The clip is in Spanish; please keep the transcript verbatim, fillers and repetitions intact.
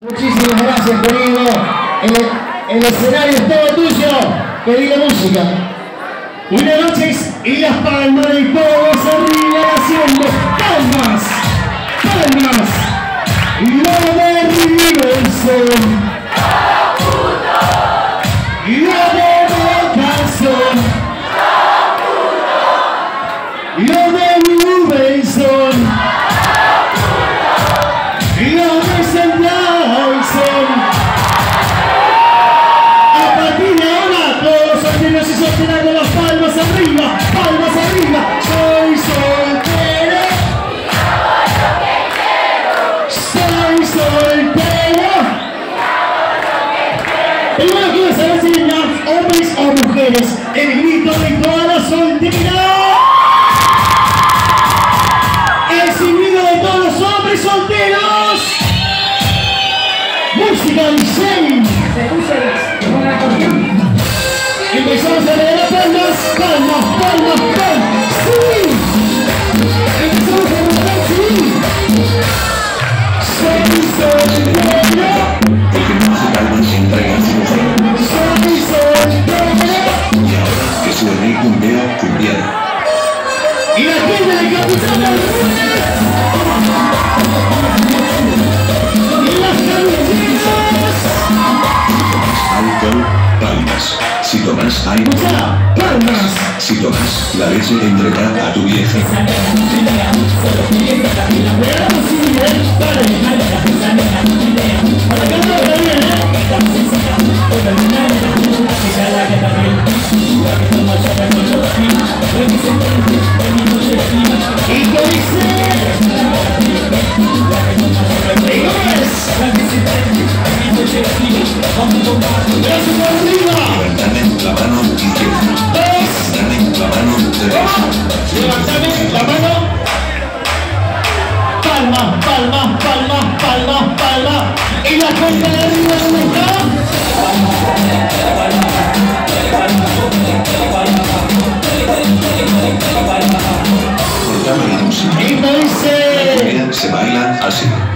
Muchísimas gracias, querido. El, el escenario es todo tuyo. Pedí la música. Buenas noches y las palmas y todos arriba haciendo palmas, palmas. Y lo de Riverson. Y lo de Bocason. Y lo de Riverson. Y lo de Sandalson. A partir de ahora todos los solteros y solteras con las palmas arriba, palmas arriba. Soy soltero. Soy soltero. Primero quiero saber si hay hombres o mujeres. El grito de todas las solteras. El silbido de todos los hombres solteros. Música D J. Empezamos a leer las palmas, palmas, palmas, palmas. Sí. Empezamos a cantar, sí. Soy soltero. El que no se calma se entrega a su mujer. Soy soltero. Y ahora que suene el cumbeo cumbiero. Y la gente de Capitán del Ruiz. Y las camisetas. Alcohol, palmas. Si tomas algo, Escucha, palmas. si tomas la leche, entrega a tu vieja. Veamos si bien, dale. Para acá todo está bien, ¿eh? Y que dice... ¡Gracias por arriba! Levantame la mano izquierda. Levantame la mano derecha. Levantame la mano. Palma, palma, palma, palma, palma. Y la cuenta de arriba, ¿dónde está? Cortame la música. Y me dice... Bien, se bailan así.